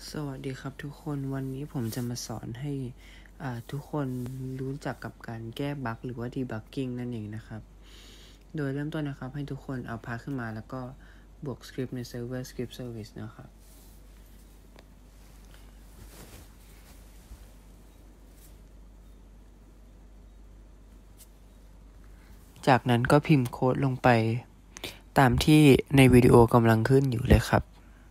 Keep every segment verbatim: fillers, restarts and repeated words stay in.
สวัสดีครับทุกคนวันนี้ผมจะมาสอนให้ทุกคนรู้จักกับการแก้บั๊กหรือว่า debugging นั่นเองนะครับโดยเริ่มต้นนะครับให้ทุกคนเอาพาขึ้นมาแล้วก็บวกสคริปต์ใน server script service นะครับจากนั้นก็พิมพ์โค้ดลงไปตามที่ในวิดีโอกำลังขึ้นอยู่เลยครับ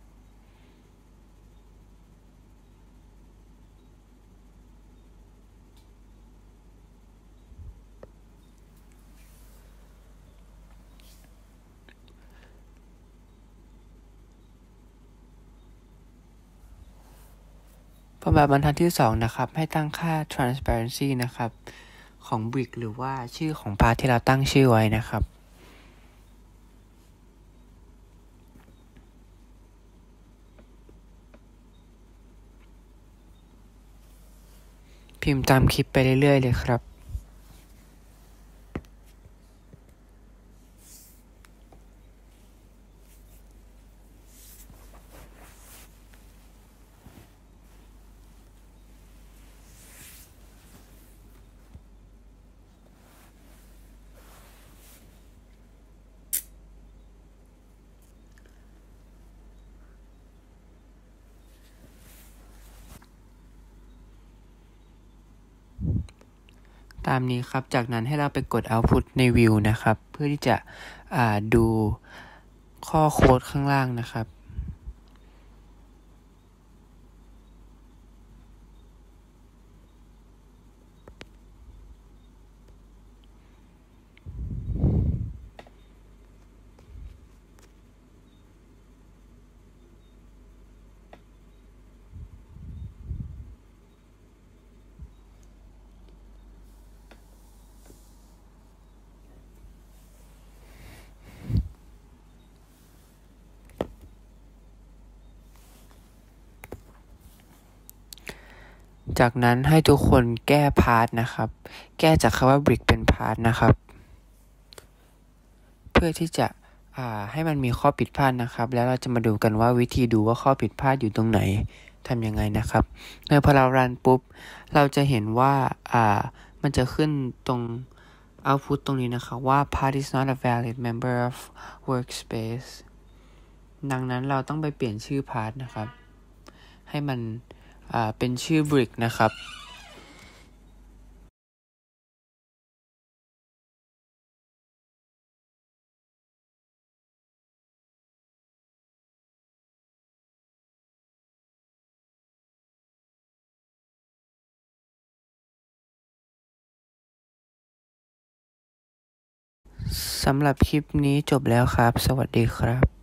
พอแบบบรรทัดที่สองนะครับให้ตั้งค่า transparency นะครับของ brick หรือว่าชื่อของพาร์ทที่เราตั้งชื่อไว้นะครับพิมพ์ตามคลิปไปเรื่อยๆเลยครับตามนี้ครับจากนั้นให้เราไปกด output ใน view นะครับเพื่อที่จะดูข้อโค้ดข้างล่างนะครับจากนั้นให้ทุกคนแก้พาร์ทนะครับแก้จากคำว่า brick เป็นพาร์ทนะครับเพื่อที่จะให้มันมีข้อผิดพลาดนะครับแล้วเราจะมาดูกันว่าวิธีดูว่าข้อผิดพลาดอยู่ตรงไหนทำยังไงนะครับโดยพอเรารันปุ๊บเราจะเห็นว่ามันจะขึ้นตรง output ตรงนี้นะครับว่า part is not a valid member of workspace ดังนั้นเราต้องไปเปลี่ยนชื่อ part นะครับให้มันเป็นชื่อ brick นะครับสำหรับคลิปนี้จบแล้วครับสวัสดีครับ